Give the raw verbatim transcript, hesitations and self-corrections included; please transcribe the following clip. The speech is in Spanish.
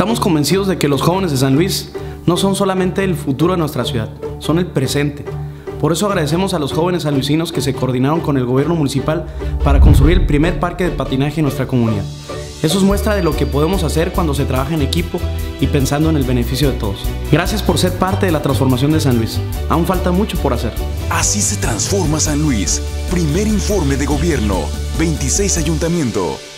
Estamos convencidos de que los jóvenes de San Luis no son solamente el futuro de nuestra ciudad, son el presente. Por eso agradecemos a los jóvenes sanluisinos que se coordinaron con el gobierno municipal para construir el primer parque de patinaje en nuestra comunidad. Eso es muestra de lo que podemos hacer cuando se trabaja en equipo y pensando en el beneficio de todos. Gracias por ser parte de la transformación de San Luis. Aún falta mucho por hacer. Así se transforma San Luis. Primer informe de gobierno. veintiséis Ayuntamiento.